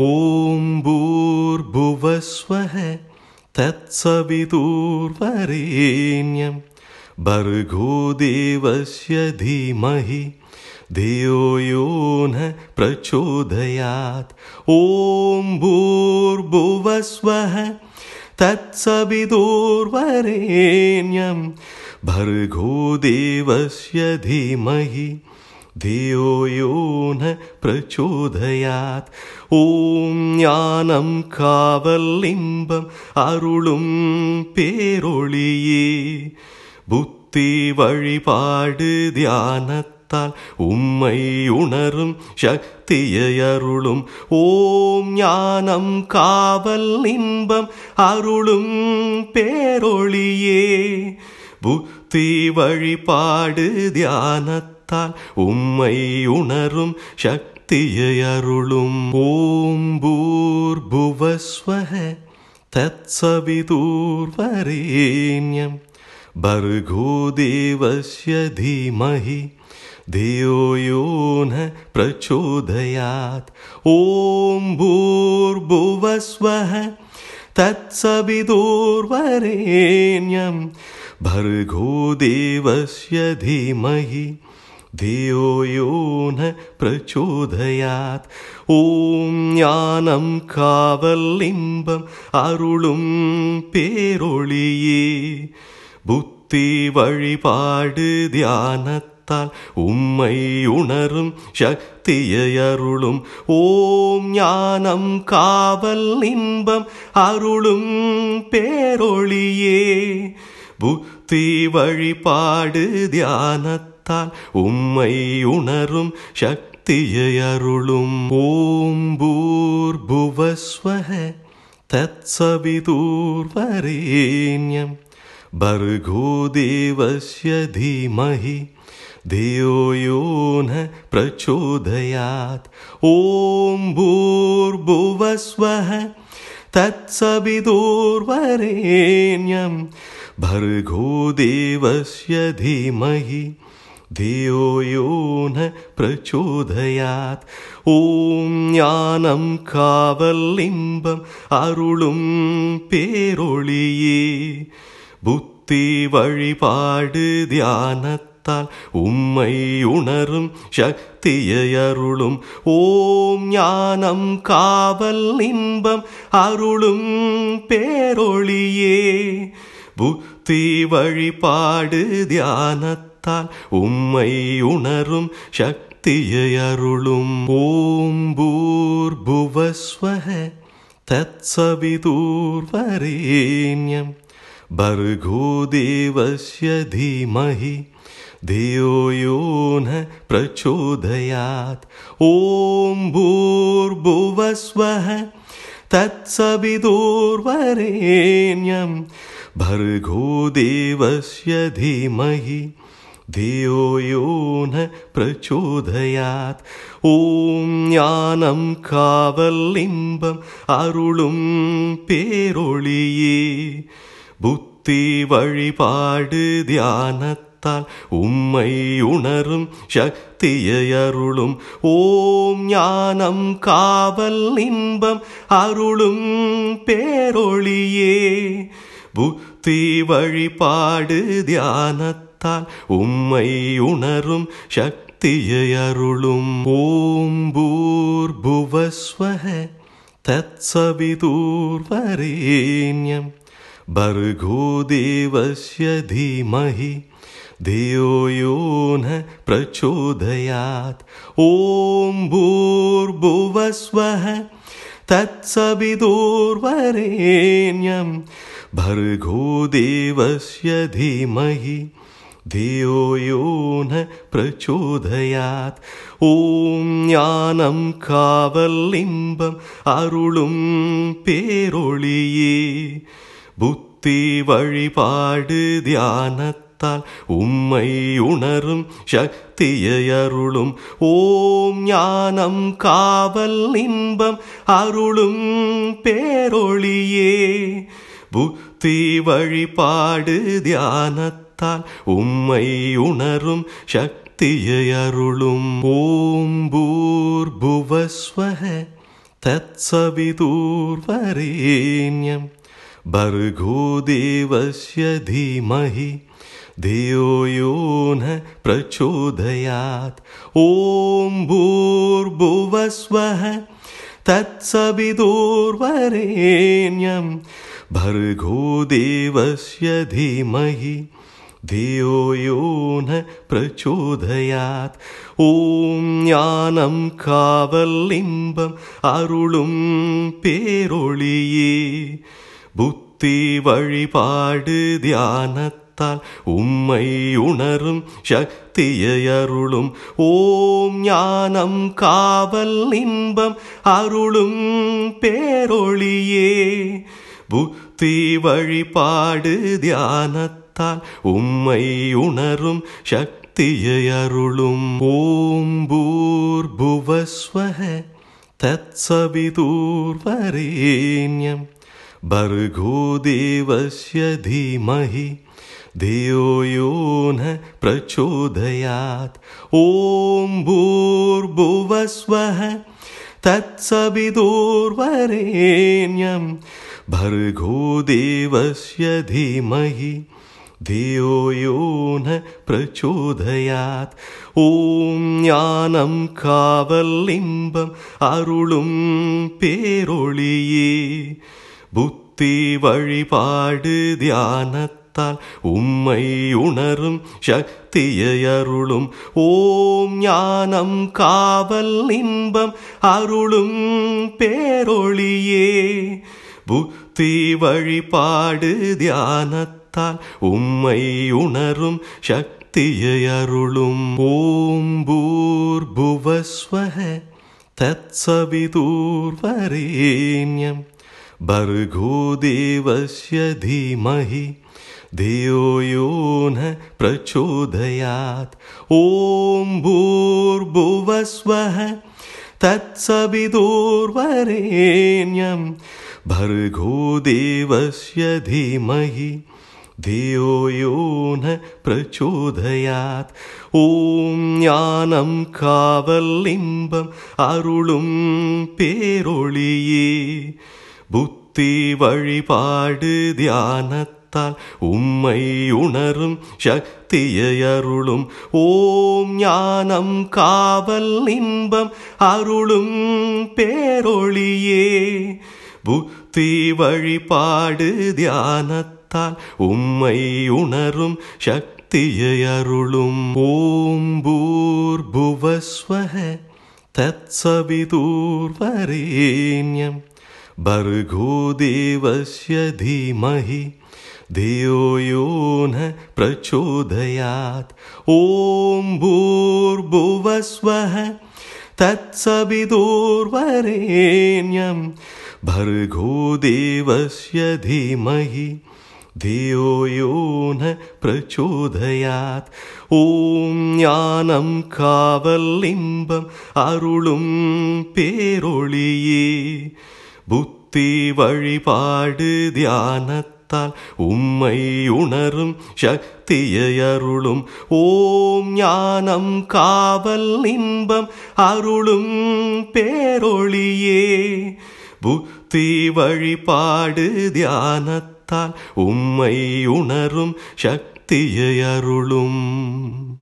ஓம் பூர்புவஸ்வஹ தத்சவிதுர்வரேண்யம் பர்கோ தேவஸ்ய தீமஹி धियो यो न प्रचोदयात् ॐ भूर्भुवस्वः तत्सवितुर्वरेण्यं भर्गो देवस्य धीमहि धियो यो न प्रचोदयात् ॐ ஞானம் காவல் இன்பம் அருளும் பேரொளியே புத்தி வழிபாடு தியானத்தால் உம்மை உணரும் சக்தியை அருளும் ஓம் ஞானம் காவல் இன்பம் அருளும் பேரொளியே புத்தி வழிபாடு தியானத்தால் உம்மை உணரும் சக்தியை அருளும் ஓம் பூர்புவஸ்வஹ தத்சவிதுர்வரேண்யம் भर्गो देवस्य धीमहि धियो यो न प्रचोदयात् ॐ भूर्भुवस्वः तत्सवितुर्वरेण्यं भर्गो देवस्य धीमहि धियो यो न प्रचोदयात् ॐ ஞானம் காவல் இன்பம் அருளும் பேரொளியே புத்தி வழிபாடு தியானத்தால் உம்மை உணரும் சக்தியை அருளும் ஓம் ஞானம் காவல் இன்பம் அருளும் பேரொளியே புத்தி வழிபாடு தியானத்தால் உம்மை உணரும் சக்தியை அருளும் ஓம் பூர்புவஸ்வஹ தத்சவிதுர்வரேண்யம் भर्गो देवस्य धीमहि धियो यो न प्रचोदयात् ॐ भूर्भुवस्वः तत्सवितुर्वरेण्यं भर्गो देवस्य धीमहि धियो यो न प्रचोदयात् ॐ ஞானம் காவல் இன்பம் அருளும் பேரொளியே புத்தி வழிபாடு தியானத்தால் உம்மை உணரும் சக்தியை அருளும் ஓம் ஞானம் காவல் இன்பம் அருளும் பேரொளியே புத்தி வழிபாடு தியானத்தால் உம்மை உணரும் சக்தியை அருளும் ஓம் பூர்புவஸ்வஹ தத்சவிதுர்வரேண்யம் भर्गो देवस्य धीमहि धियो यो न प्रचोदयात् ॐ भूर्भुवस्वः तत्सवितुर्वरेण्यं भर्गो देवस्य धीमहि धियो यो न प्रचोदयात् ॐ ஞானம் காவல் இன்பம் அருளும் பேரொளியே புத்தி வழிபாடு தியானத்தால் உம்மை உணரும் சக்தியை அருளும் ஓம் ஞானம் காவல் இன்பம் அருளும் பேரொளியே புத்தி வழிபாடு தியானத்தால் உம்மை உணரும் சக்தியை அருளும் ஓம் பூர்புவஸ்வஹ தத்சவிதுர்வரேண்யம் भर्गो देवस्य धीमहि धियो यो न प्रचोदयात् ॐ भूर्भुवस्वः तत्सवितुर्वरेण्यं भर्गो देवस्य धीमहि धियो यो न प्रचोदयात् ॐ ஞானம் காவல் இன்பம் அருளும் பேரொளியே புத்தி வழிபாடு தியானத்தால் உம்மை உணரும் சக்தியை அருளும் ஓம் ஞானம் காவல் இன்பம் அருளும் பேரொளியே புத்தி வழிபாடு தியானத்தால் உம்மை உணரும் சக்தியை அருளும் ஓம் பூர்புவஸ்வஹ तत्सवितुर्वरेण्यं भर्गो देवस्य धीमहि धियो यो न प्रचोदयात् ॐ भूर्भुवस्वः तत्सवितुर्वरेण्यं भर्गो देवस्य धीमहि धियो यो न प्रचोदयात् ॐ ஞானம் காவல் இன்பம் அருளும் பேரொளியே புத்தி வழிபாடு தியானத்தால் உம்மை உணரும் சக்தியை அருளும் ஓம் ஞானம் காவல் இன்பம் அருளும் பேரொளியே புத்தி வழிபாடு தியானத்தால் உம்மை உணரும் சக்தியை அருளும் ஓம் பூர்புவஸ்வஹ தத்சவிதுர்வரேண்யம் भर्गो देवस्य धीमहि धियो यो न प्रचोदयात् ॐ भूर्भुवस्वः तत्सवितुर्वरेण्यं भर्गो देवस्य धीमहि धियो यो न प्रचोदयात् ॐ ஞானம் காவல் இன்பம் அருளும் பேரொளியே புத்தி வழிபாடு தியானத்தால் உம்மை உணரும் சக்தியை அருளும் ஓம் ஞானம் காவல் இன்பம் அருளும் பேரொளியே புத்தி வழிபாடு தியானத்தால் உம்மை உணரும் சக்தியை அருளும் ஓம் பூர்புவஸ்வஹ தத்சவிதுர்வரேண்யம் भर्गो देवस्य धीमहि धियो यो न प्रचोदयात् ॐ भूर्भुवस्वः तत्सवितुर्वरेण्यं भर्गो देवस्य धीमहि धियो यो न प्रचोदयात् ॐ ஞானம் காவல் இன்பம் அருளும் பேரொளியே புத்தி வழிபாடு தியானத்தால் உம்மை உணரும் சக்தியை அருளும் ஓம் ஞானம் காவல் இன்பம் அருளும் பேரொளியே புத்தி வழிபாடு தியானத்தால் உம்மை உணரும் சக்தியை அருளும் ஓம் பூர்புவஸ்வஹ தத்சவிதுர்வரேண்யம் भर्गो देवस्य धीमहि धियो यो न प्रचोदयात् ॐ भूर्भुवस्वः तत्सवितुर्वरेण्यं भर्गो देवस्य धीमहि धियो यो न प्रचोदयात् ॐ ஞானம் காவல் இன்பம் அருளும் பேரொளியே புத்தி வழிபாடு தியானத்தால் உம்மை உணரும் சக்தியை அருளும் ஓம் ஞானம் காவல் இன்பம் அருளும் பேரொளியே புத்தி வழிபாடு தியானத்தால் உம்மை உணரும் சக்தியை அருளும்